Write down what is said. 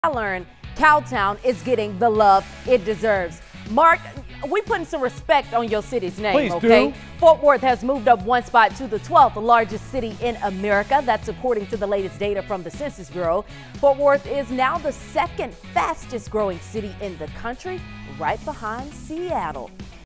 I learned Cowtown is getting the love it deserves. Mark, we putting some respect on your city's name, Please okay? do. Fort Worth has moved up one spot to the 12th largest city in America. That's according to the latest data from the Census Bureau. Fort Worth is now the second fastest growing city in the country, right behind Seattle.